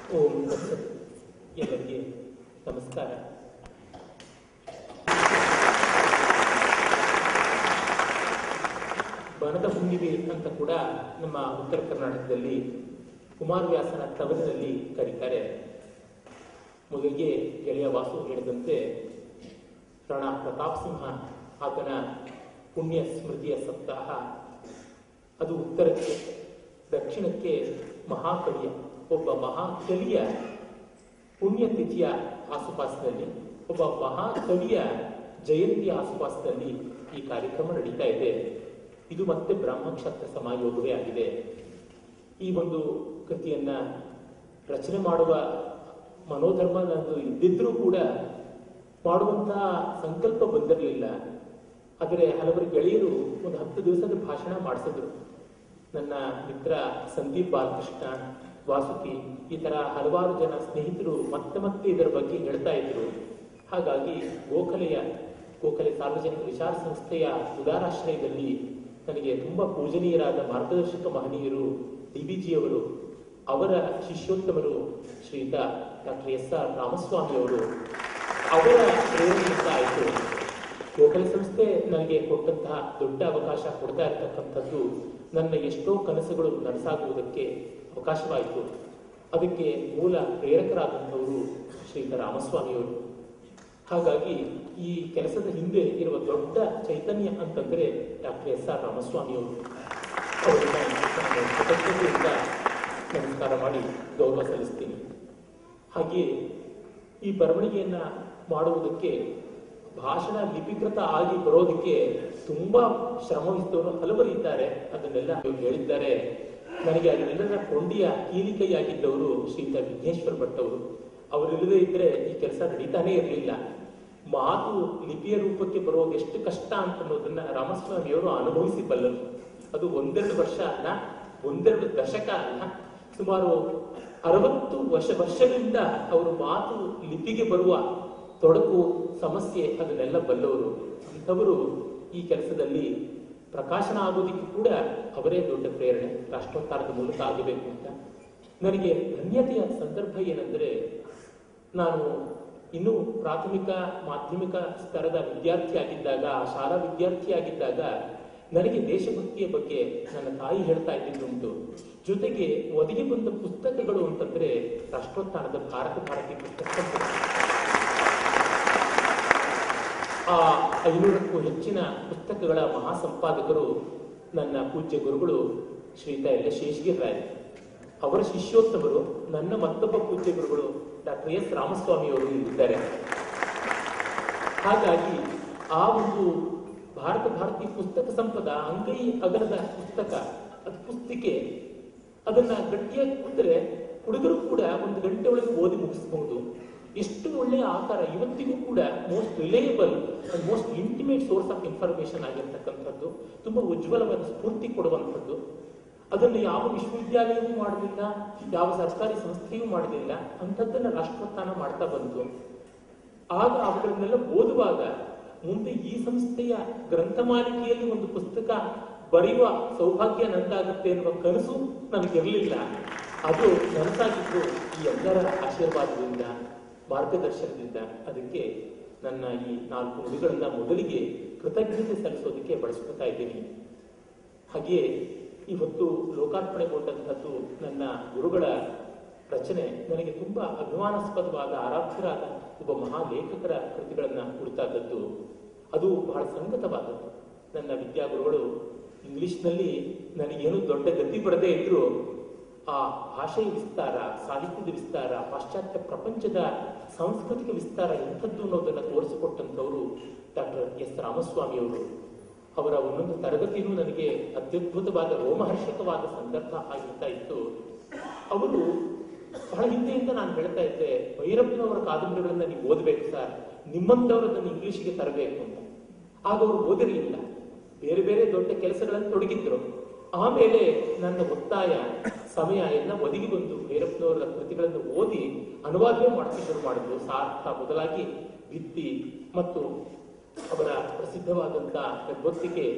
ಓಂ ತತ್ಸತ್. ಎಲ್ಲರಿಗೆ ನಮಸ್ಕಾರ. ಬನದ ಹುಣ್ಣಿಮೆ ಅಂತ ಕೂಡ ನಮ್ಮ ಉತ್ತರ ಕರ್ನಾಟಕದಲ್ಲಿ ಕುಮಾರವ್ಯಾಸನ ತವರಿನಲ್ಲಿ ಕರೀತಾರೆ. ಮೊದಲಿಗೆ ಗೆಳೆಯ ವಾಸು ಹೇಳಿದಂತೆ ರಾಣಾ ಪ್ರತಾಪ್ ಸಿಂಹ ಆತನ ಪುಣ್ಯ ಸ್ಮೃತಿಯ ಸಪ್ತಾಹ ಅದು ಉತ್ತರಕ್ಕೆ, ದಕ್ಷಿಣಕ್ಕೆ ಮಹಾಕವಿಯ ಒಬ್ಬ ಮಹಾಕವಿಯ ಪುಣ್ಯತಿಥಿಯ ಆಸುಪಾಸಿನಲ್ಲಿ, ಒಬ್ಬ ಮಹಾಕವಿಯ ಜಯಂತಿಯ ಆಸುಪಾಸಿನಲ್ಲಿ ಈ ಕಾರ್ಯಕ್ರಮ ನಡೀತಾ ಇದೆ. ಇದು ಮತ್ತೆ ಬ್ರಾಹ್ಮಕ್ಷತ್ರ ಸಮಾಯೋಗವೇ ಆಗಿದೆ. ಈ ಒಂದು ಕೃತಿಯನ್ನ ರಚನೆ ಮಾಡುವ ಮನೋಧರ್ಮ ನಂದು ಇದ್ದಿದ್ರೂ ಕೂಡ ಮಾಡುವಂತಹ ಸಂಕಲ್ಪ ಬಂದಿರಲಿಲ್ಲ. ಆದರೆ ಹಲವರು ಗೆಳೆಯರು ಒಂದು 10 ದಿವಸದ ಭಾಷಣ ಮಾಡಿಸಿದ್ರು. ನನ್ನ ಮಿತ್ರ ಸಂದೀಪ್ ಬಾಲಕೃಷ್ಣ, ವಾಸುಕಿ, ಈ ತರ ಹಲವಾರು ಜನ ಸ್ನೇಹಿತರು ಮತ್ತೆ ಇದರ ಬಗ್ಗೆ ಹೇಳ್ತಾ ಇದ್ರು. ಹಾಗಾಗಿ ಗೋಖಲೆ ಸಾರ್ವಜನಿಕ ವಿಚಾರ ಸಂಸ್ಥೆಯ ಉದಾರಾಶ್ರಯದಲ್ಲಿ ನನಗೆ ತುಂಬಾ ಪೂಜನೀಯರಾದ ಮಾರ್ಗದರ್ಶಕ ಮಹನೀಯರು DBG ಅವರು, ಅವರ ಶಿಷ್ಯೋತ್ತಮರು ಶ್ರೀಯುತ ಡಾಕ್ಟರ್ SR ರಾಮಸ್ವಾಮಿ ಅವರು, ಅವರ ಪ್ರೇರಣೆಯಿಂದ ಆಯಿತು. ಗೋಖಲೆ ಸಂಸ್ಥೆ ನನಗೆ ಕೊಟ್ಟಂತಹ ದೊಡ್ಡ ಅವಕಾಶ ಕೊಡ್ತಾ ಇರತಕ್ಕಂಥದ್ದು ನನ್ನ ಎಷ್ಟೋ ಕನಸುಗಳು ನನಸಾಗುವುದಕ್ಕೆ ಅವಕಾಶವಾಯಿತು. ಅದಕ್ಕೆ ಮೂಲ ಪ್ರೇರಕರಾದಂಥವರು ಶ್ರೀಯುತ ರಾಮಸ್ವಾಮಿಯವರು. ಹಾಗಾಗಿ ಈ ಕೆಲಸದ ಹಿಂದೆ ಇರುವ ದೊಡ್ಡ ಚೈತನ್ಯ ಅಂತಂದ್ರೆ ಡಾಕ್ಟರ್ SR ರಾಮಸ್ವಾಮಿಯವರು. ಅವರನ್ನ ನಾನು ಕೃತಜ್ಞತೆಯಿಂದ ನಮಸ್ಕಾರ ಮಾಡಿ ಗೌರವ ಸಲ್ಲಿಸ್ತೀನಿ. ಹಾಗೆಯೇ ಈ ಬರವಣಿಗೆಯನ್ನ ಮಾಡುವುದಕ್ಕೆ, ಭಾಷಣ ಲಿಪಿಕೃತ ಆಗಿ ಬರೋದಕ್ಕೆ ತುಂಬಾ ಶ್ರಮವಹಿಸಿದವರು ಹಲವರು ಇದ್ದಾರೆ. ಅದನ್ನೆಲ್ಲ ಹೇಳಿದ್ದಾರೆ. ನನಗೆ ಅದನ್ನೆಲ್ಲರ ಕೊಂಡಿಯ ಕೀಲಿಕೈಯಾಗಿದ್ದವರು ಶ್ರೀಯುತ ವಿಘ್ನೇಶ್ವರ ಭಟ್ ಅವರು. ಅವರಿಲ್ಲದೆ ಇದ್ರೆ ಈ ಕೆಲಸ ನಡೀತಾನೆ ಇರಲಿಲ್ಲ. ಮಾತು ಲಿಪಿಯ ರೂಪಕ್ಕೆ ಬರೋದು ಎಷ್ಟು ಕಷ್ಟ ಅಂತ ಅನ್ನೋದನ್ನ ರಾಮಸ್ವಾಮಿಯವರು ಅನುಭವಿಸಿ ಬಲ್ಲರು. ಅದು 1-2 ವರ್ಷ ಅಲ್ಲ, 1-2 ದಶಕ ಅಲ್ಲ, ಸುಮಾರು 60 ವರ್ಷಗಳಿಂದ ಅವರು ಮಾತು ಲಿಪಿಗೆ ಬರುವ ತೊಡಕು, ಸಮಸ್ಯೆ ಅದನ್ನೆಲ್ಲ ಬಲ್ಲವರು. ಅಂಥವರು ಈ ಕೆಲಸದಲ್ಲಿ ಪ್ರಕಾಶನ ಆಗೋದಕ್ಕೆ ಕೂಡ ಅವರೇ ದೊಡ್ಡ ಪ್ರೇರಣೆ. ರಾಷ್ಟ್ರೋತ್ತಾರದ ಮೂಲಕ ಆಗಬೇಕು ಅಂತ ನನಗೆ ಧನ್ಯತೆಯ ಸಂದರ್ಭ ಏನೆಂದರೆ, ನಾನು ಇನ್ನೂ ಪ್ರಾಥಮಿಕ ಮಾಧ್ಯಮಿಕ ಸ್ತರದ ವಿದ್ಯಾರ್ಥಿಯಾಗಿದ್ದಾಗ, ಶಾಲಾ ವಿದ್ಯಾರ್ಥಿಯಾಗಿದ್ದಾಗ ನನಗೆ ದೇಶಭಕ್ತಿಯ ಬಗ್ಗೆ ನನ್ನ ತಾಯಿ ಹೇಳ್ತಾ ಇದ್ದಿದ್ದುಂಟು. ಜೊತೆಗೆ ಒದಗಿ ಬಂದ ಪುಸ್ತಕಗಳು ಅಂತಂದ್ರೆ ರಾಷ್ಟ್ರೋತ್ಥಾನದ ಭಾರತಿ ಪುಸ್ತಕ. ಆ 500ಕ್ಕೂ ಹೆಚ್ಚಿನ ಪುಸ್ತಕಗಳ ಮಹಾಸಂಪಾದಕರು ನನ್ನ ಪೂಜ್ಯ ಗುರುಗಳು ಶ್ರೀಯುತ ಶೇಷಗಿರಿ ರಾಯ್. ಅವರ ಶಿಷ್ಯೋತ್ತಮರು ನನ್ನ ಮತ್ತೊಬ್ಬ ಪೂಜ್ಯ ಗುರುಗಳು ಡಾಕ್ಟರ್ S ರಾಮಸ್ವಾಮಿಯವರು ಇದ್ದಾರೆ. ಹಾಗಾಗಿ ಆ ಒಂದು ಭಾರತಿ ಪುಸ್ತಕ ಸಂಪದ ಅಂಗೈ ಅಗಲದ ಪುಸ್ತಕ, ಅದು ಪುಸ್ತಿಕೆ, ಅದನ್ನ ಗಟ್ಟಿಯಾಗಿ ಕೂತ್ರೆ ಹುಡುಗರು ಕೂಡ 1 ಗಂಟೆ ಒಳಗೆ ಓದಿ ಮುಗಿಸಬಹುದು. ಎಷ್ಟು ಒಳ್ಳೆಯ ಆಕಾರ, ಇವತ್ತಿಗೂ ಕೂಡ most reliable and most intimate source of information ಆಗಿರ್ತಕ್ಕಂಥದ್ದು, ತುಂಬಾ ಉಜ್ವಲವಾದ ಸ್ಫೂರ್ತಿ ಕೊಡುವಂಥದ್ದು. ಅದನ್ನು ಯಾವ ವಿಶ್ವವಿದ್ಯಾಲಯವೂ ಮಾಡಲಿಲ್ಲ, ಯಾವ ಸರ್ಕಾರಿ ಸಂಸ್ಥೆಯೂ ಮಾಡಲಿಲ್ಲ. ಅಂಥದ್ದನ್ನ ರಾಷ್ಟ್ರೋತ್ಥಾನ ಮಾಡ್ತಾ ಬಂತು. ಆಗ ಅವುಗಳನ್ನೆಲ್ಲ ಓದುವಾಗ ಮುಂದೆ ಈ ಸಂಸ್ಥೆಯ ಗ್ರಂಥಮಾಲಿಕೆಯಲ್ಲಿ ಒಂದು ಪುಸ್ತಕ ಬರೆಯುವ ಸೌಭಾಗ್ಯ ನಂದಾಗುತ್ತೆ ಎನ್ನುವ ಕನಸು ನನಗಿರಲಿಲ್ಲ. ಅದು ನನಸಾಗಿದ್ದು ಈ ಎಲ್ಲರ ಆಶೀರ್ವಾದದಿಂದ, ಮಾರ್ಗದರ್ಶನದಿಂದ. ಅದಕ್ಕೆ ನನ್ನ ಈ 4 ನುಡಿಗಳನ್ನ ಮೊದಲಿಗೆ ಕೃತಜ್ಞತೆ ಸಲ್ಲಿಸೋದಕ್ಕೆ ಬಳಸ್ಕೊತಾ ಇದ್ದೀನಿ. ಹಾಗೆಯೇ ಇವತ್ತು ಲೋಕಾರ್ಪಣೆಗೊಂಡಂಥದ್ದು ನನ್ನ ಗುರುಗಳ ರಚನೆ ನನಗೆ ತುಂಬಾ ಅಭಿಮಾನಾಸ್ಪದವಾದ, ಆರಾಧ್ಯರಾದ ಒಬ್ಬ ಮಹಾಲೇಖಕರ ಕೃತಿಗಳನ್ನ ಕುರಿತಾದದ್ದು. ಅದು ಬಹಳ ಸಂಗತವಾದದ್ದು. ನನ್ನ ವಿದ್ಯಾಗುರುಗಳು ಇಂಗ್ಲಿಷ್ನಲ್ಲಿ ನನಗೇನು ದೊಡ್ಡ ಗತಿ ಬರದೇ ಇದ್ರು ಆ ಭಾಷೆಯ ವಿಸ್ತಾರ, ಸಾಹಿತ್ಯದ ವಿಸ್ತಾರ, ಪಾಶ್ಚಾತ್ಯ ಪ್ರಪಂಚದ ಸಾಂಸ್ಕೃತಿಕ ವಿಸ್ತಾರ ಎಂಥದ್ದು ಅನ್ನೋದನ್ನ ತೋರಿಸಿಕೊಟ್ಟಂಥವರು ಡಾಕ್ಟರ್ S ರಾಮಸ್ವಾಮಿಯವರು. ಅವರ ಒಂದೊಂದು ತರಗತಿಯೂ ನನಗೆ ಅತ್ಯದ್ಭುತವಾದ ರೋಮಹರ್ಷಕವಾದ ಸಂದರ್ಭ ಆಗಿರ್ತಾ ಇತ್ತು. ಅವರು ಬಹಳ ಹಿಂದೆಯಿಂದ ನಾನು ಹೇಳ್ತಾ ಇದ್ದೆ, ಭೈರಪ್ಪನವರ ಕಾದಂಬರಿಗಳನ್ನ ನೀವು ಓದಬೇಕು ಸರ್, ನಿಮ್ಮಂಥವರದನ್ನು ಇಂಗ್ಲಿಷ್ಗೆ ತರಬೇಕು ಅಂತ. ಆಗ ಅವರು ಓದಿರಲಿಲ್ಲ, ಬೇರೆ ಬೇರೆ ದೊಡ್ಡ ಕೆಲಸಗಳನ್ನು ತೊಡಗಿದ್ರು. ಆಮೇಲೆ ನನ್ನ ಒತ್ತಾಯ, ಸಮಯ ಎಲ್ಲ ಒದಗಿ ಬಂದು ಭೈರಪ್ಪನವರ ಕೃತಿಗಳನ್ನು ಓದಿ ಅನುವಾದವೇ ಮಾಡಕ್ಕೆ ಶುರು ಮಾಡಿದ್ರು. ಸಾರ್ಥ ಮೊದಲಾಗಿ ಭಿತ್ತಿ ಮತ್ತು ಅವರ ಪ್ರಸಿದ್ಧವಾದಂತಹ ಹೆಬ್ಬೊತ್ತಿಗೆ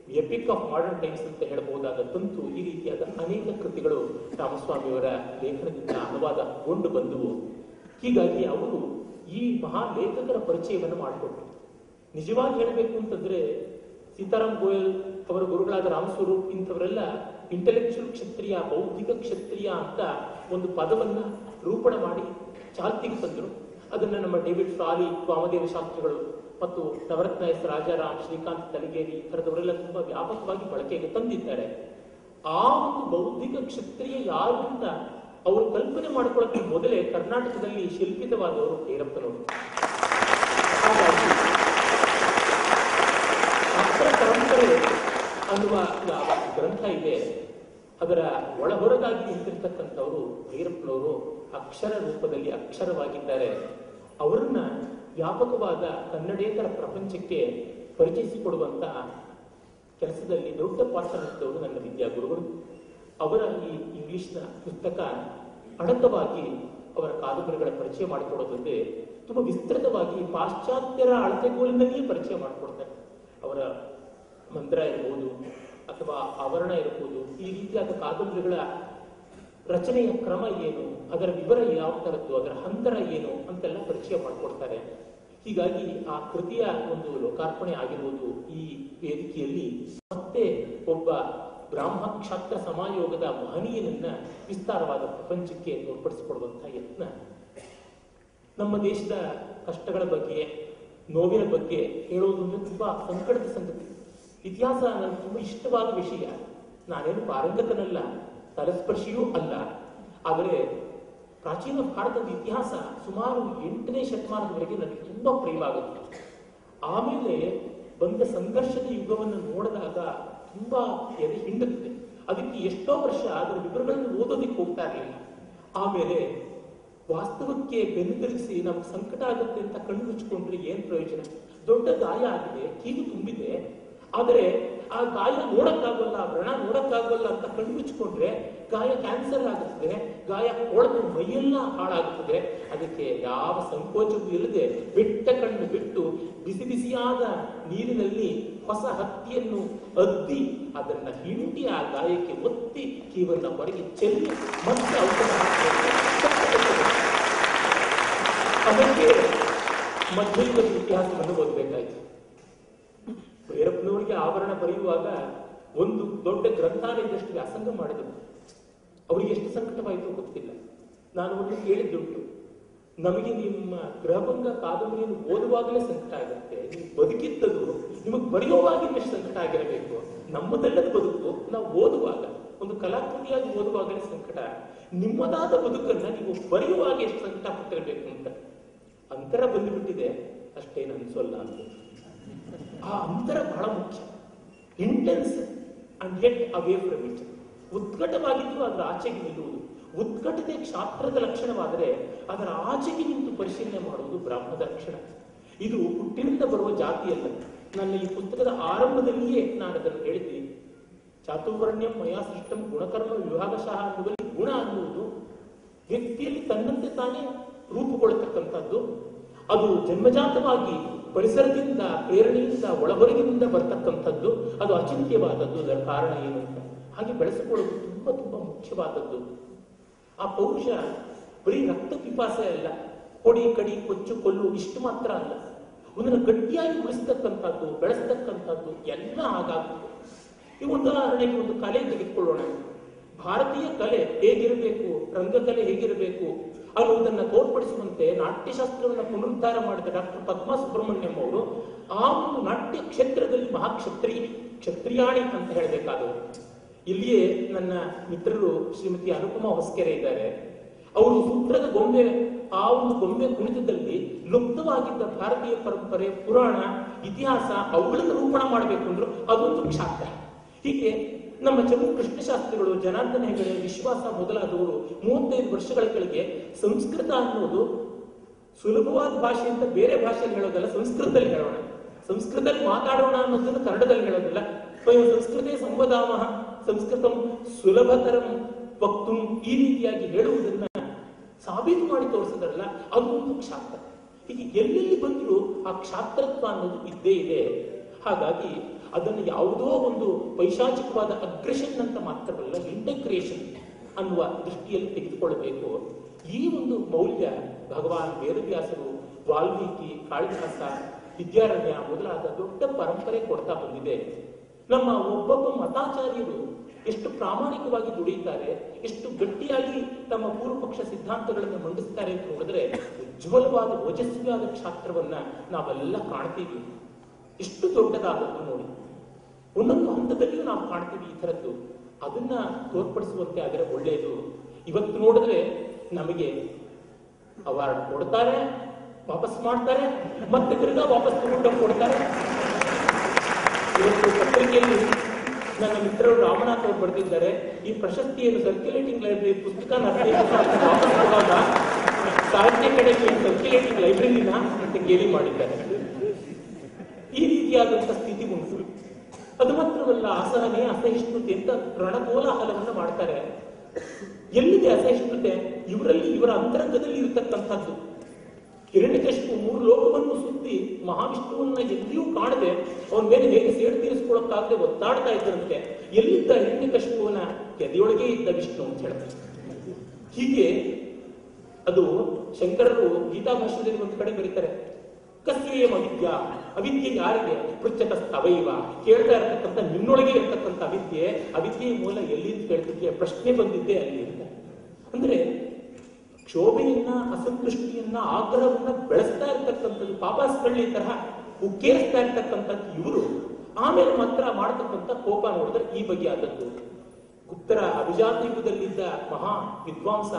ಎಪಿಕ್ ಆಫ್ ಮಾಡರ್ನ್ ಟೈಮ್ಸ್ ಅಂತ ಹೇಳಬಹುದಾದ ತಂತು ಈ ರೀತಿಯಾದ ಅನೇಕ ಕೃತಿಗಳು ರಾಮಸ್ವಾಮಿಯವರ ಲೇಖನದಿಂದ ಅನುವಾದಗೊಂಡು ಬಂದುವು. ಹೀಗಾಗಿ ಅವರು ಈ ಮಹಾ ಲೇಖಕರ ಪರಿಚಯವನ್ನು ಮಾಡಿಕೊಟ್ರು. ನಿಜವಾಗಿ ಹೇಳಬೇಕು ಅಂತಂದ್ರೆ ಸೀತಾರಾಮ್ ಗೋಯಲ್ ಅವರ ಗುರುಗಳಾದ ರಾಮಸ್ವರೂಪ್ ಇಂಥವರೆಲ್ಲ ಇಂಟೆಲೆಕ್ಚುಯಲ್ ಕ್ಷತ್ರಿಯ, ಬೌದ್ಧಿಕ ಕ್ಷತ್ರಿಯ ಅಂತ ಒಂದು ಪದವನ್ನ ರೂಪಣ ಮಾಡಿ ಚಾಲ್ತಿಗೆ ತಂದರು. ಅದನ್ನ ನಮ್ಮ ಡೇವಿಡ್ ಫ್ರಾಲಿ, ವಾಮದೇವ ಶಾಸ್ತ್ರಿಗಳು ಮತ್ತು ನವರತ್ನ ಎಸ್ ರಾಜಾರಾಮ್, ಶ್ರೀಕಾಂತ್ ತಲಗೇರಿ ಥರದವರೆಲ್ಲ ತುಂಬಾ ವ್ಯಾಪಕವಾಗಿ ಬಳಕೆಗೆ ತಂದಿದ್ದಾರೆ. ಆ ಒಂದು ಬೌದ್ಧಿಕ ಕ್ಷತ್ರಿಯ ಯಾರು ಅಂತ ಅವರು ಕಲ್ಪನೆ ಮಾಡಿಕೊಳ್ಳೋಕೆ ಮೊದಲೇ ಕರ್ನಾಟಕದಲ್ಲಿ ಶಿಲ್ಪಿತವಾದವರು ಭೈರಪ್ಪನವರು. ಹಾಗಾಗಿ ಶಾಸ್ತ್ರ ಪರಂಪರೆ ಅನ್ನುವ ಯಾವ ಗ್ರಂಥ ಇದೆ ಅದರ ಒಳಹೊರಗಾಗಿ ನಿಂತಿರ್ತಕ್ಕಂಥವರು ಭೈರಪ್ಪನವರು ಅಕ್ಷರ ರೂಪದಲ್ಲಿ ಅಕ್ಷರವಾಗಿದ್ದಾರೆ. ಅವರನ್ನ ವ್ಯಾಪಕವಾದ ಕನ್ನಡೇತರ ಪ್ರಪಂಚಕ್ಕೆ ಪರಿಚಯಿಸಿಕೊಡುವಂತ ಕೆಲಸದಲ್ಲಿ ದೊಡ್ಡ ಪಾತ್ರ ನಡೆಸಿದವರು ನನ್ನ ವಿದ್ಯಾಗುರುಗಳು. ಅವರ ಈ ಇಂಗ್ಲಿಷ್ನ ಪುಸ್ತಕ ಅಡಕವಾಗಿ ಅವರ ಕಾದಂಬರಿಗಳ ಪರಿಚಯ ಮಾಡಿಕೊಡೋದಂತೆ ತುಂಬಾ ವಿಸ್ತೃತವಾಗಿ ಪಾಶ್ಚಾತ್ಯರ ಅಳತೆಗೋಲಿನಲ್ಲಿಯೇ ಪರಿಚಯ ಮಾಡಿಕೊಡ್ತಾರೆ. ಅವರ ಮಂತ್ರ ಇರಬಹುದು ಅಥವಾ ಆವರಣ ಇರಬಹುದು, ಈ ರೀತಿಯಾದ ಕಾದಂಬರಿಗಳ ರಚನೆಯ ಕ್ರಮ ಏನು, ಅದರ ವಿವರ ಯಾವ ತರದ್ದು, ಅದರ ಹಂತರ ಏನು ಅಂತೆಲ್ಲ ಪರಿಚಯ ಮಾಡಿಕೊಡ್ತಾರೆ. ಹೀಗಾಗಿ ಆ ಕೃತಿಯ ಒಂದು ಲೋಕಾರ್ಪಣೆ ಆಗಿರುವುದು ಈ ವೇದಿಕೆಯಲ್ಲಿ ಮತ್ತೆ ಒಬ್ಬ ಬ್ರಾಹ್ಮ ಕ್ಷಾತ್ರ ಸಮಾಯೋಗದ ಮಹನೀಯನನ್ನ ವಿಸ್ತಾರವಾದ ಪ್ರಪಂಚಕ್ಕೆ ತೋರ್ಪಡಿಸಿಕೊಡುವಂತಹ ಯತ್ನ. ನಮ್ಮ ದೇಶದ ಕಷ್ಟಗಳ ಬಗ್ಗೆ, ನೋವಿನ ಬಗ್ಗೆ ಹೇಳೋದು ತುಂಬಾ ಸಂಕಟದ ಸಂಗತಿ. ಇತಿಹಾಸ ನನಗೆ ತುಂಬಾ ಇಷ್ಟವಾದ ವಿಷಯ. ನಾನೇನು ಪಾರಂಗತನಲ್ಲ, ತಲಸ್ಪರ್ಶಿಯೂ ಅಲ್ಲ. ಆದರೆ ಪ್ರಾಚೀನ ಭಾರತದ ಇತಿಹಾಸ ಸುಮಾರು 8ನೇ ಶತಮಾನದವರೆಗೆ ನನಗೆ ತುಂಬಾ ಪ್ರಿಯವಾಗುತ್ತೆ. ಆಮೇಲೆ ಬಂದ ಸಂಘರ್ಷದ ಯುಗವನ್ನು ನೋಡಿದಾಗ ತುಂಬಾ ಎದೆ ಹಿಂಡುತ್ತದೆ. ಅದಕ್ಕೆ ಎಷ್ಟೋ ವರ್ಷ ಅದರ ವಿವರಗಳನ್ನು ಓದೋದಿಕ್ಕೆ ಹೋಗ್ತಾ ಇರಲಿಲ್ಲ. ಆಮೇಲೆ ವಾಸ್ತವಕ್ಕೆ ಬೆನ್ನು ತಿರುಗಿಸಿ ನಮ್ಗೆ ಸಂಕಟ ಆಗುತ್ತೆ ಅಂತ ಕಣ್ಣು ಮುಚ್ಚಿಕೊಂಡ್ರೆ ಏನ್ ಪ್ರಯೋಜನ? ದೊಡ್ಡ ಗಾಯ ಆಗಿದೆ, ಕೀಲು ತುಂಬಿದೆ, ಆದರೆ ಆ ಗಾಯ ನೋಡಕ್ಕಾಗಲ್ಲ, ವ್ರಣ ನೋಡಕ್ಕಾಗಲ್ಲ ಅಂತ ಕಣ್ಣು ಮುಚ್ಚಿಕೊಂಡ್ರೆ ಗಾಯ ಕ್ಯಾನ್ಸರ್ ಆಗುತ್ತದೆ, ಗಾಯ ಒಳಗೆ ಮೈಯೆಲ್ಲ ಹಾಳಾಗುತ್ತದೆ. ಅದಕ್ಕೆ ಯಾವ ಸಂಕೋಚವೂ ಇಲ್ಲದೆ ಬಿಟ್ಟ ಕಣ್ಣು ಬಿಟ್ಟು ಬಿಸಿ ಬಿಸಿಯಾದ ನೀರಿನಲ್ಲಿ ಹೊಸ ಹತ್ತಿಯನ್ನು ಅದ್ದಿ ಅದನ್ನ ಹಿಂಡಿ ಆ ಗಾಯಕ್ಕೆ ಒತ್ತಿ ಕೀವನ್ನ ಹೊರಗೆ ಚೆಲ್ಲಿ ಮತ್ತೆ ಔಷಧ ಅದಕ್ಕೆ ಮಧ್ಯಯುಗದ ಇತಿಹಾಸವನ್ನು ಓದಬೇಕಾಯಿತು. ಭೈರಪ್ಪನವರಿಗೆ ಆವರಣ ಬರೆಯುವಾಗ ಒಂದು ದೊಡ್ಡ ಗ್ರಂಥಾಲಯದಷ್ಟು ವ್ಯಾಸಂಗ ಮಾಡಿದರು. ಅವರಿಗೆ ಎಷ್ಟು ಸಂಕಟವಾಯಿತು ಗೊತ್ತಿಲ್ಲ. ನಾನು ಒಂದು ಕೇಳಿದ್ದುಂಟು, ನಮಗೆ ನಿಮ್ಮ ಗೃಹಭಂಗ ಕಾದಂಬರಿಯನ್ನು ಓದುವಾಗಲೇ ಸಂಕಟ ಆಗುತ್ತೆ, ನೀವು ಬದುಕಿದ್ದದು ನಿಮಗೆ ಬರೆಯುವಾಗ ಎಷ್ಟು ಸಂಕಟ ಆಗಿರಬೇಕು. ನಮ್ಮದೆಲ್ಲದ ಬದುಕು ನಾವು ಓದುವಾಗ, ಒಂದು ಕಲಾಕೃತಿಯಾಗಿ ಓದುವಾಗಲೇ ಸಂಕಟ, ನಿಮ್ಮದಾದ ಬದುಕನ್ನ ನೀವು ಬರೆಯುವಾಗ ಎಷ್ಟು ಸಂಕಟ ಪಟ್ಟಿರಬೇಕು ಅಂತ ಅಂತರ ಬಂದುಬಿಟ್ಟಿದೆ. ಅಷ್ಟೇನು ಅನ್ಸೋಲ್ಲ ಅಂತ. ಆ ಅಂತರ ಬಹಳ ಮುಖ್ಯ. Intense and yet away from it. ಉತ್ಕಟವಾಗಿದ್ದು ಅದರ ಆಚೆಗೆ ನಿಲ್ಲುವುದು. ಉತ್ಕಟತೆ ಕ್ಷಾತ್ರದ ಲಕ್ಷಣವಾದರೆ ಅದರ ಆಚೆಗೆ ನಿಂತು ಪರಿಶೀಲನೆ ಮಾಡುವುದು ಬ್ರಾಹ್ಮಣದ ಲಕ್ಷಣ. ಇದು ಹುಟ್ಟಿನಿಂದ ಬರುವ ಜಾತಿಯಲ್ಲ. ನನ್ನ ಈ ಪುಸ್ತಕದ ಆರಂಭದಲ್ಲಿಯೇ ನಾನು ಅದನ್ನು ಹೇಳಿದ್ದೀನಿ. ಚಾತುರ್ವರ್ಣ್ಯಂ ಮಯಾ ಸೃಷ್ಟಂ ಗುಣಕರ್ಮ ವಿಭಾಗಶಃ ಅನ್ನುವಲ್ಲಿ ಗುಣ ಅನ್ನುವುದು ವ್ಯಕ್ತಿಯಲ್ಲಿ ತನ್ನಂತೆ ತಾನೇ ರೂಪುಗೊಳ್ಳತಕ್ಕಂಥದ್ದು. ಅದು ಜನ್ಮಜಾತವಾಗಿ ಪರಿಸರದಿಂದ, ಪ್ರೇರಣೆಯಿಂದ, ಒಳಹೊರಗಿನಿಂದ ಬರ್ತಕ್ಕಂಥದ್ದು. ಅದು ಅಚಿಂತ್ಯವಾದದ್ದು. ಅದರ ಕಾರಣ ಏನು ಅಂತ ಹಾಗೆ ಬೆಳೆಸಿಕೊಳ್ಳೋದು ತುಂಬಾ ತುಂಬಾ ಮುಖ್ಯವಾದದ್ದು. ಆ ಪೌರುಷ ಬರೀ ರಕ್ತ ಪಿಪಾಸೆ ಅಲ್ಲ, ಕೊಡಿ ಕಡಿ ಕೊಚ್ಚು ಕೊಲ್ಲು ಇಷ್ಟು ಮಾತ್ರ ಅಲ್ಲ. ಒಂದನ್ನು ಗಟ್ಟಿಯಾಗಿ ಉಳಿಸ್ತಕ್ಕಂಥದ್ದು, ಬೆಳೆಸ್ತಕ್ಕಂಥದ್ದು ಎಲ್ಲ ಹಾಗಾಗುತ್ತೆ. ಈ ಉದಾಹರಣೆಗೆ ಒಂದು ಕಲೆ ತೆಗೆದುಕೊಳ್ಳೋಣ. ಭಾರತೀಯ ಕಲೆ ಹೇಗಿರಬೇಕು, ರಂಗಕಲೆ ಹೇಗಿರಬೇಕು ಅನ್ನುವುದನ್ನು ತೋರ್ಪಡಿಸುವಂತೆ ನಾಟ್ಯಶಾಸ್ತ್ರವನ್ನು ಪುನರುದ್ಧಾರ ಮಾಡಿದ ಡಾಕ್ಟರ್ ಪದ್ಮಾ ಸುಬ್ರಹ್ಮಣ್ಯಂ ಅವರು ಆ ಒಂದು ನಾಟ್ಯ ಕ್ಷೇತ್ರದಲ್ಲಿ ಕ್ಷತ್ರಿಯಾಣಿ ಅಂತ ಹೇಳಬೇಕಾದವರು. ಇಲ್ಲಿಯೇ ನನ್ನ ಮಿತ್ರರು ಶ್ರೀಮತಿ ಅನುಪಮಾ ಹೊಸಕೆರೆ ಇದ್ದಾರೆ. ಅವರು ಸೂತ್ರದ ಗೊಂಬೆ, ಆ ಒಂದು ಗೊಂಬೆ ಕುಣಿತದಲ್ಲಿ ಲುಪ್ತವಾಗಿದ್ದ ಭಾರತೀಯ ಪರಂಪರೆ, ಪುರಾಣ, ಇತಿಹಾಸ ಅವುಗಳನ್ನು ರೂಪಣ ಮಾಡಬೇಕು ಅಂದ್ರು ಅದೊಂದು ಕ್ಷಾತ್ರ. ಹೀಗೆ ನಮ್ಮ ಚಮು ಕೃಷ್ಣಶಾಸ್ತ್ರಿಗಳು, ಜನಾರ್ದನ ಹೆಗಡೆ, ವಿಶ್ವಾಸ ಮೊದಲಾದವರು 35 ವರ್ಷಗಳ ಕೆಳಗೆ ಸಂಸ್ಕೃತ ಅನ್ನೋದು ಸುಲಭವಾದ ಭಾಷೆ ಅಂತ ಬೇರೆ ಭಾಷೆಯಲ್ಲಿ ಹೇಳೋದಲ್ಲ, ಸಂಸ್ಕೃತದಲ್ಲಿ ಹೇಳೋಣ, ಸಂಸ್ಕೃತದಲ್ಲಿ ಮಾತಾಡೋಣ ಅನ್ನೋದನ್ನು ಕನ್ನಡದಲ್ಲಿ ಹೇಳೋದಿಲ್ಲ. ಸಂಸ್ಕೃತೇ ಸಂವದಾಮಹ ಸಂಸ್ಕೃತಂ ಸುಲಭತರಂ ವಕ್ತುಂ ಈ ರೀತಿಯಾಗಿ ಹೇಳುವುದನ್ನ ಸಾಬೀತು ಮಾಡಿ ತೋರಿಸಿದ್ರಲ್ಲ, ಅದು ಒಂದು ಕ್ಷಾತ್ರ. ಹೀಗೆ ಎಲ್ಲೆಲ್ಲಿ ಬಂದರೂ ಆ ಕ್ಷಾತ್ರತ್ವ ಅನ್ನೋದು ಇದ್ದೇ ಇದೆ. ಹಾಗಾಗಿ ಅದನ್ನು ಯಾವುದೋ ಒಂದು ಪೈಶಾಚಿಕವಾದ ಅಗ್ರೆಷನ್ ಅಂತ ಮಾತ್ರವಲ್ಲ, ಇಂಟಗ್ರೇಷನ್ ಅನ್ನುವ ದೃಷ್ಟಿಯಲ್ಲಿ ತೆಗೆದುಕೊಳ್ಳಬೇಕು. ಈ ಒಂದು ಮೌಲ್ಯ ಭಗವಾನ್ ವೇದವ್ಯಾಸರು, ವಾಲ್ಮೀಕಿ, ಕಾಳಿದಾಸ, ವಿದ್ಯಾರಣ್ಯ ಮೊದಲಾದ ದೊಡ್ಡ ಪರಂಪರೆ ಕೊಡ್ತಾ ಬಂದಿದೆ. ನಮ್ಮ ಒಬ್ಬೊಬ್ಬ ಮತಾಚಾರ್ಯರು ಎಷ್ಟು ಪ್ರಾಮಾಣಿಕವಾಗಿ ದುಡಿಯುತ್ತಾರೆ, ಎಷ್ಟು ಗಟ್ಟಿಯಾಗಿ ತಮ್ಮ ಪೂರ್ವಪಕ್ಷ ಸಿದ್ಧಾಂತಗಳನ್ನು ಮಂಡಿಸ್ತಾರೆ ಅಂತ ನೋಡಿದ್ರೆ ಉಜ್ವಲವಾದ ಓಜಸ್ವಿಯಾದ ಕ್ಷಾತ್ರವನ್ನ ನಾವೆಲ್ಲ ಕಾಣ್ತೀವಿ. ಎಷ್ಟು ದೊಡ್ಡದಾದದ್ದು ನೋಡಿ, ಒಂದೊಂದು ಹಂತದಲ್ಲಿಯೂ ನಾವು ಕಾಣ್ತೀವಿ ಈ ಥರದ್ದು. ಅದನ್ನ ತೋರ್ಪಡಿಸುವಂತೆ ಆದರೆ ಒಳ್ಳೆಯದು. ಇವತ್ತು ನೋಡಿದ್ರೆ ನಮಗೆ ಅವಾರ್ಡ್ ಕೊಡ್ತಾರೆ, ವಾಪಸ್ ಮಾಡ್ತಾರೆ, ಮತ್ತೆ ತಿರ್ಗಾ ವಾಪಸ್ ತಗೊಂಡು ಕೊಡ್ತಾರೆ. ಇವತ್ತು ಪತ್ರಿಕೆಯಲ್ಲಿ ನನ್ನ ಮಿತ್ರರು ರಾಮನಾಥ್ ಅವರು ಬರೆದಿದ್ದಾರೆ, ಈ ಪ್ರಶಸ್ತಿಯನ್ನು ಸರ್ಕ್ಯುಲೇಟಿಂಗ್ ಲೈಬ್ರರಿ ಪುಸ್ತಕ ವಾಪಸ್ ಕೊಡುವಾಗ ಸಾಹಿತ್ಯ ಅಕಾಡೆಮಿ ಸರ್ಕ್ಯುಲೇಟಿಂಗ್ ಲೈಬ್ರರಿನ ಅಂತ ಗೇಲಿ ಮಾಡಿದ್ದಾರೆ. ಈ ರೀತಿಯಾದಂತಹ ಸ್ಥಿತಿ ಉಂಟು. ಅದು ಮಾತ್ರವಲ್ಲ, ಅಸಹನೆ, ಅಸಹಿಷ್ಣುತೆ ಅಂತ ರಣಕೋಲಾಹಲವನ್ನು ಮಾಡ್ತಾರೆ. ಎಲ್ಲಿದೆ ಅಸಹಿಷ್ಣುತೆ? ಇವರಲ್ಲಿ, ಇವರ ಅಂತರಂಗದಲ್ಲಿ ಇರತಕ್ಕಂಥದ್ದು. ಹಿರಣ್ಯಕಶಿಪು 3 ಲೋಕವನ್ನು ಸುತ್ತಿ ಮಹಾವಿಷ್ಣುವನ್ನ ಎಲ್ಲಿಯೂ ಕಾಣದೆ ಅವನ ಮೇಲೆ ಹೇಗೆ ಸೇಡು ತೀರಿಸಿಕೊಳ್ಳಕ್ಕಾಗದೆ ಒತ್ತಾಡ್ತಾ ಇದ್ದಂತೆ. ಎಲ್ಲಿದ್ದ ಹಿರಣ್ಯಕಶಿಪುವನ ಎದೆಯೊಳಗೆ ಇದ್ದ ವಿಷ್ಣು ಅಂತ ಹೇಳ್ತಾರೆ. ಹೀಗೆ ಅದು ಶಂಕರರು ಗೀತಾಭಾಷ್ಯದಲ್ಲಿ ಒಂದು ಕಡೆ ಬರೀತಾರೆ, ಕಸ್ಯೇಯಂ ಅವಿದ್ಯಾ, ಅವಿದ್ಯೆ ಯಾರಿಗೆ? ಪೃಚ್ಛತ ಸ್ತವೈವ, ಕೇಳ್ತಾ ಇರತಕ್ಕಂಥ ನಿನ್ನೊಳಗೆ ಇರತಕ್ಕಂಥ ಅವಿದ್ಯೆ, ಅವಿದ್ಯೆಯ ಮೂಲ ಎಲ್ಲಿ ಅಂತ ಕೇಳ್ತಿದ್ಯೆ, ಪ್ರಶ್ನೆ ಬಂದಿದ್ದೆ ಅಲ್ಲಿ ಅಂತ. ಅಂದ್ರೆ ಕ್ಷೋಭೆಯನ್ನ, ಅಸಂತುಷ್ಟಿಯನ್ನ, ಆಗ್ರಹವನ್ನ ಬೆಳೆಸ್ತಾ ಇರ್ತಕ್ಕಂಥದ್ದು, ಪಾಪಾಸ್ಕಳ್ಳಿ ತರಹ ಉಕ್ಕೇರಿಸ್ತಾ ಇರ್ತಕ್ಕಂಥದ್ದು ಇವರು. ಆಮೇಲೆ ಮಾತ್ರ ಮಾಡತಕ್ಕಂಥ ಕೋಪ ನೋಡಿದ್ರೆ ಈ ಬಗ್ಗೆ ಆದದ್ದು. ಗುಪ್ತರ ಅಭಿಜಾತ ಯುಗದಲ್ಲಿದ್ದ ಮಹಾ ವಿದ್ವಾಂಸ,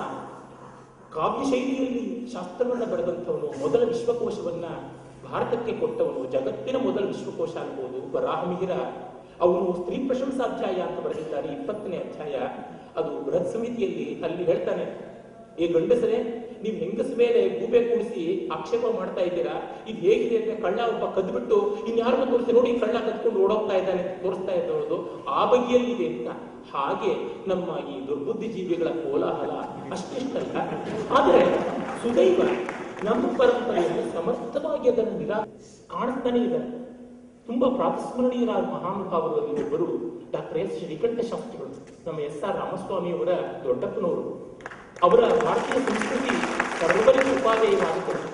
ಕಾವ್ಯ ಶೈಲಿಯಲ್ಲಿ ಶಾಸ್ತ್ರವನ್ನ ಬರೆದಂಥವನು, ಮೊದಲ ವಿಶ್ವಕೋಶವನ್ನ ಭಾರತಕ್ಕೆ ಕೊಟ್ಟವನು, ಜಗತ್ತಿನ ಮೊದಲ ವಿಶ್ವಕೋಶ ಅನ್ಬೋದು, ವರಾಹಮಿಹಿರ. ಅವನು ಸ್ತ್ರೀ ಪ್ರಶಂಸಾಧ್ಯಾಯ ಅಂತ ಬರೆದಿದ್ದಾರೆ, 20ನೇ ಅಧ್ಯಾಯ. ಅದು ಬೃಹತ್ ಸಮಿತಿಯಲ್ಲಿ ಅಲ್ಲಿ ಹೇಳ್ತಾನೆ, ಈ ಗಂಡಸರೇ, ನೀವು ಹೆಂಗಸ ಮೇಲೆ ಗೂಬೆ ಕೂಡಿಸಿ ಆಕ್ಷೇಪ ಮಾಡ್ತಾ ಇದ್ದೀರಾ, ಇದು ಹೇಗಿದೆ ಅಂದ್ರೆ ಕಳ್ಳ ಒಬ್ಬ ಕದ್ಬಿಟ್ಟು ಇನ್ಯಾರನ್ನ ತೋರಿಸಿ ನೋಡಿ ಕಳ್ಳ ಕದ್ಕೊಂಡು ಓಡೋಗ್ತಾ ಇದ್ದಾನೆ ತೋರಿಸ್ತಾ ಇದ್ದೋದು ಆ ಬಗೆಯಲ್ಲಿದೆ ಅಂತ. ಹಾಗೆ ನಮ್ಮ ಈ ದುರ್ಬುದ್ಧಿ ಜೀವಿಗಳ ಕೋಲಾಹಲ ಅಷ್ಟಿಷ್ಟಲ್ಲ. ಆದರೆ ಸುದೈವ ನಮ್ಮ ಪರಂಪರೆಯಲ್ಲಿ ಸಮರ್ಥವಾಗಿ ಅದನ್ನು ಕಾಣಿಸ್ತಾನೆ ಇದೆ. ತುಂಬಾ ಪ್ರಾತಸ್ಮರಣೀಯರಾದ ಮಹಾನುಭಾವರಲ್ಲಿ ಒಬ್ಬರು ಡಾಕ್ಟರ್ ಎಸ್ ಶ್ರೀಕಂಠ ಶಾಸ್ತ್ರಿಗಳು, ನಮ್ಮ SR ರಾಮಸ್ವಾಮಿಯವರ ದೊಡ್ಡಪ್ಪನವರು. ಅವರ ಭಾರತೀಯ ಸಂಸ್ಕೃತಿ ಸರ್ವರಿಗೂ ಉಪಾದೇಯವಾದಂತಹ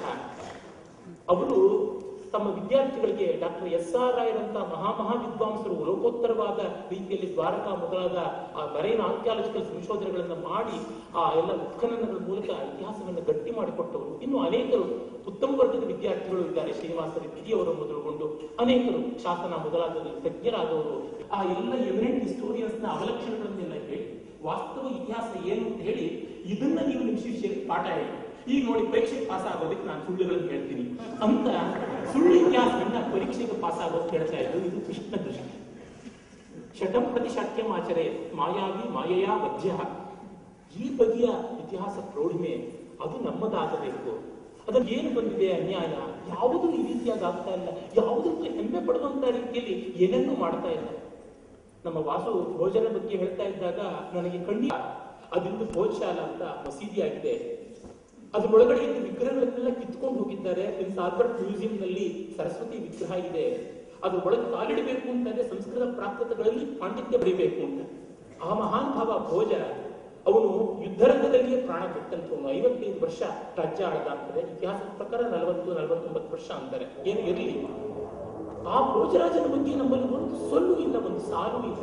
ಅವರು ತಮ್ಮ ವಿದ್ಯಾರ್ಥಿಗಳಿಗೆ ಡಾಕ್ಟರ್ SR ರಾಯರಂತಹ ಮಹಾ ವಿದ್ವಾಂಸರು ಲೋಕೋತ್ತರವಾದ ರೀತಿಯಲ್ಲಿ ದ್ವಾರಕಾ ಮೊದಲಾದ ಆ ಮರೈನ್ ಆರ್ಕಿಯಾಲಜಿಕಲ್ ಸಂಶೋಧನೆಗಳನ್ನು ಮಾಡಿ ಆ ಎಲ್ಲ ಉತ್ಖನನಗಳ ಮೂಲಕ ಇತಿಹಾಸವನ್ನು ಗಟ್ಟಿ ಮಾಡಿಕೊಟ್ಟವರು. ಇನ್ನು ಅನೇಕರು ಉತ್ತಮ ವರ್ಗದ ವಿದ್ಯಾರ್ಥಿಗಳು ಇದ್ದಾರೆ, ಶ್ರೀನಿವಾಸ ರೆಡ್ಡಿಯವರು ಮೊದಲುಗೊಂಡು ಅನೇಕರು ಶಾಸನ ಮೊದಲಾದ ತಜ್ಞರಾದವರು. ಆ ಎಲ್ಲ ಎಮಿನೆಂಟ್ ಹಿಸ್ಟೋರಿಯನ್ಸ್ ನ ಅವಲಕ್ಷಣಗಳನ್ನೆಲ್ಲ ಹೇಳಿ ವಾಸ್ತವ ಇತಿಹಾಸ ಏನು ಅಂತ ಹೇಳಿ ಇದನ್ನ ನೀವು ನಿಮ್ಮ ಶಿಷ್ಯರಿಗೆ ಪಾಠ ಹೇಳಿ. ಈಗ ನೋಡಿ ಪರೀಕ್ಷೆಗೆ ಪಾಸ್ ಆಗೋದಕ್ಕೆ ನಾನು ಸುಳ್ಳುಗಳನ್ನು ಹೇಳ್ತೀನಿ ಅಂತ ಸುಳ್ಳು ಇತಿಹಾಸದಿಂದ ಪರೀಕ್ಷೆಗೆ ಪಾಸ್ ಆಗೋದು ಹೇಳ್ತಾ ಇದ್ದು ಇದು ಕೃಷ್ಣ ದೃಷ್ಟಿ. ಶಟಂ ಪ್ರತಿ ಶಾಕ್ಯಂ ಆಚರೆ ಮಾಯಾವಿ ಮಾಯೆಯ ವಜ್ಯ. ಈ ಬಗೆಯ ಇತಿಹಾಸ ಪ್ರೌಢಿಮೆ ಅದು ನಮ್ಮದಾಗಬೇಕು. ಅದಕ್ಕೆ ಏನು ಬಂದಿದೆ ಅನ್ಯಾಯ, ಯಾವುದೂ ಈ ರೀತಿಯಾಗಿ ಆಗ್ತಾ ಇಲ್ಲ, ಯಾವುದಕ್ಕೂ ಹೆಮ್ಮೆ ಪಡುವಂತ ರೀತಿಯಲ್ಲಿ ಏನನ್ನೂ ಮಾಡ್ತಾ ಇಲ್ಲ. ನಮ್ಮ ವಾಸು ಭೋಜನ ಬಗ್ಗೆ ಹೇಳ್ತಾ ಇದ್ದಾಗ ನನಗೆ ಖಂಡಿತ ಅದಿಂದು ಭೋಜಶಾಲ ಅಂತ ಮಸೀದಿ ಆಗಿದೆ. ಅದರೊಳಗಡೆ ಇದ್ದ ವಿಗ್ರಹಗಳನ್ನೆಲ್ಲ ಕಿತ್ಕೊಂಡು ಹೋಗಿದ್ದಾರೆ. ಪ್ರಿನ್ಸ್ ಆಲ್ಬರ್ಟ್ ಮ್ಯೂಸಿಯಂ ನಲ್ಲಿ ಸರಸ್ವತಿ ವಿಗ್ರಹ ಇದೆ. ಅದ್ರ ಒಳಗೆ ಕಾಲಿಡಬೇಕು ಅಂತಂದ್ರೆ ಸಂಸ್ಕೃತ ಪ್ರಾಕೃತಗಳಲ್ಲಿ ಪಾಂಡಿತ್ಯ ಬರೀಬೇಕು ಅಂತ. ಆ ಮಹಾನ್ ಭಾವ ಭೋಜ ಅವನು ಯುದ್ಧರಂಗದಲ್ಲಿಯೇ ಪ್ರಾಣ ಬಿಟ್ಟಂತವನು. 55 ವರ್ಷ ರಾಜ್ಯ ಆಳದ ಅಂತಾರೆ, ಇತಿಹಾಸದ ಪ್ರಕಾರ 40-49 ವರ್ಷ ಅಂತಾರೆ. ಏನು ಇರಲಿ, ಆ ಭೋಜರಾಜನ ಬಗ್ಗೆ ನಮ್ಮಲ್ಲಿ ಒಂದು ಸೊಲ್ಲು ಇಲ್ಲ, ಒಂದು ಸಾಲು ಇಲ್ಲ,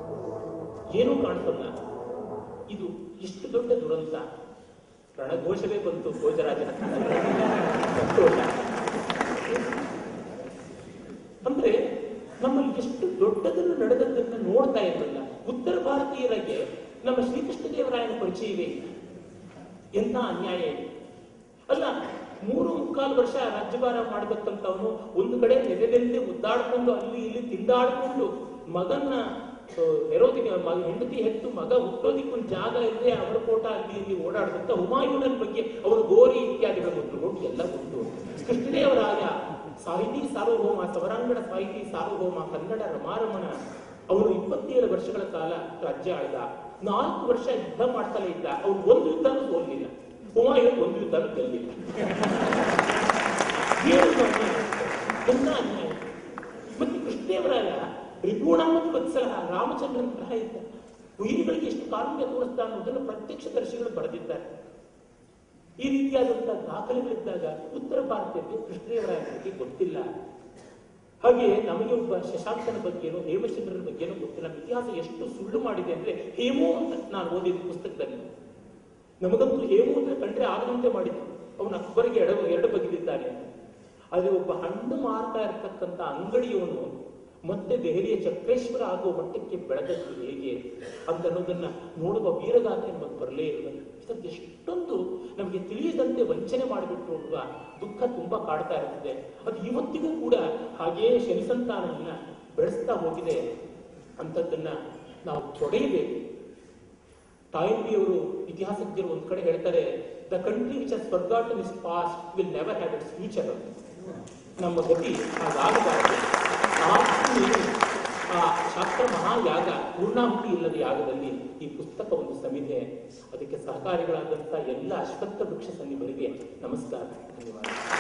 ಏನೂ ಕಾಣಿಸಲ್ಲ. ಇದು ಎಷ್ಟು ದೊಡ್ಡ ದುರಂತ. ರಣಘೋಷವೇ ಬಂತು ಭೋಜರಾಜನ ಸಂತೋಷ. ಅಂದ್ರೆ ನಮ್ಮಲ್ಲಿ ಎಷ್ಟು ದೊಡ್ಡದನ್ನು ನಡೆದದ್ದನ್ನು ನೋಡ್ತಾ ಇರಲಿಲ್ಲ. ಉತ್ತರ ಭಾರತೀಯರಿಗೆ ನಮ್ಮ ಶ್ರೀಕೃಷ್ಣದೇವರಾಯನ ಪರಿಚಯವೇ ಎಂತ ಅನ್ಯಾಯ ಇದೆ ಅಲ್ಲ. 3.25 ವರ್ಷ ರಾಜ್ಯಭಾರ ಮಾಡಬೇಕಂತವನು ಒಂದು ಕಡೆ ನೆರೆದೆಂದೇ ಮುದ್ದಾಡ್ಕೊಂಡು ಅಲ್ಲಿ ಇಲ್ಲಿ ತಿಂದಾಡ್ಕೊಂಡು ಮಗನ್ನ ಹೆರೋದಿಗೆ ಹೆಂಡತಿ ಹೆತ್ತು ಮಗ ಹುಟ್ಟೋದಿಕ್ಕೊಂದು ಜಾಗ ಇಲ್ಲದೆ ಅವರ ಕೋಟ ಅಲ್ಲಿ ಇಲ್ಲಿ ಓಡಾಡುವಂತ ಹುಮಾಯೂನನ ಬಗ್ಗೆ ಅವರು ಗೋರಿ ಇತ್ಯಾದಿಗಳು ಮೊದಲುಗೊಂಡು ಎಲ್ಲ ಉಂಟು. ಕೃಷ್ಣದೇವರಾಯ ಸಾಹಿತಿ ಸಾರ್ವಭೌಮ, ಸವರಾಂಗಣ ಸಾಹಿತಿ ಸಾರ್ವಭೌಮ, ಕನ್ನಡ ರಮಾರಮಣ. ಅವರು 27 ವರ್ಷಗಳ ಕಾಲ ರಾಜ್ಯ ಆಳಿದ. 4 ವರ್ಷ ಯುದ್ಧ ಮಾಡ್ತಲೇ ಇದ್ದ. ಅವ್ರು ಒಂದು ಯುದ್ಧನೂ ಸೋಲಿಲ್ಲ. ಹುಮಾಯೂನ್ ಒಂದು ಯುದ್ಧನೂ ಗೆಲ್ಲಿಲ್ಲ. ಎಂತ ಅನ್ಯಾಯ. ಮತ್ತೆ ಕೃಷ್ಣದೇವರಾಯ ತ್ರಿಕೋಣಾಮತಿ ವತ್ಸಲ ರಾಮಚಂದ್ರನ ಗ್ರಹ ಇದ್ದ, ಉಯಿರುಗಳಿಗೆ ಎಷ್ಟು ಕಾರುಣ್ಯ ತೋರಿಸ್ತಾ ಅನ್ನೋದನ್ನು ಪ್ರತ್ಯಕ್ಷದರ್ಶಿಗಳು ಬರೆದಿದ್ದಾರೆ. ಈ ರೀತಿಯಾದಂತಹ ದಾಖಲೆಗಳಿದ್ದಾಗ ಉತ್ತರ ಭಾರತಕ್ಕೆ ಕೃಷ್ಣದೇವರಾಯನ ಬಗ್ಗೆ ಗೊತ್ತಿಲ್ಲ. ಹಾಗೆ ನಮಗೆ ಒಬ್ಬ ಶಶಾಂಕನ ಬಗ್ಗೆನೋ ಹೇಮಚಂದ್ರನ ಬಗ್ಗೆನೋ ಗೊತ್ತಿಲ್ಲ. ನಮ್ಮ ಇತಿಹಾಸ ಎಷ್ಟು ಸುಳ್ಳು ಮಾಡಿದೆ ಅಂದ್ರೆ, ಹೇಮು ಅಂತ ನಾನು ಓದಿದ ಪುಸ್ತಕದಲ್ಲಿ ನಮಗಂತೂ ಹೇಮು ಅಂದ್ರೆ ಕಂಡ್ರೆ ಆಗದಂತೆ ಮಾಡಿದ್ರು. ಅವನು ಅಕ್ಬರಿಗೆ ಎರಡು ಬಗೆದಿದ್ದಾನೆ. ಆದ್ರೆ ಒಬ್ಬ ಹಣ್ಣು ಮಾರ್ತಾ ಇರತಕ್ಕಂಥ ಅಂಗಡಿಯವನು ಮತ್ತೆ ದೆಹಲಿಯ ಚಕ್ರೇಶ್ವರ ಆಗುವ ಮಟ್ಟಕ್ಕೆ ಬೆಳೆದದ್ದು ಹೇಗೆ ಅಂತ ಅನ್ನೋದನ್ನ ನೋಡುವ ವೀರಗಾಥೆ ನಮಗೆ ಬರಲೇ ಇಲ್ಲ. ಎಷ್ಟೊಂದು ನಮಗೆ ತಿಳಿಯದಂತೆ ವಂಚನೆ ಮಾಡಿಬಿಟ್ರು ಅನ್ನುವ ದುಃಖ ತುಂಬಾ ಕಾಡ್ತಾ ಇರ್ತದೆ. ಅದು ಇವತ್ತಿಗೂ ಕೂಡ ಹಾಗೇ ಶನಿ ಸಂತಾನವನ್ನ ಬೆಳೆಸ್ತಾ ಹೋಗಿದೆ ಅಂತದ್ದನ್ನ ನಾವು ತೊಡೆಯಬೇಕು. ಟಾಯಿನ್ಬಿಯವರು ಇತಿಹಾಸಜ್ಞರು ಒಂದ್ ಕಡೆ ಹೇಳ್ತಾರೆ, the country which has forgotten its past will never have its future. ನಮ್ಮ ಗತಿ ಹಾಗಾಗಬಾರದು. ಆ ಶಾಸ್ತ್ರ ಮಹಾಯಾಗ, ಪೂರ್ಣಾಹುತಿ ಇಲ್ಲದ ಯಾಗದಲ್ಲಿ ಈ ಪುಸ್ತಕ ಒಂದು ಸಮಿದೆ. ಅದಕ್ಕೆ ಸಹಕಾರಿಗಳಾದಂತಹ ಎಲ್ಲ ಅಶ್ವತ್ಥ ವೃಕ್ಷ ಸನ್ನಿಭರಿಗೆ ನಮಸ್ಕಾರ, ಧನ್ಯವಾದ.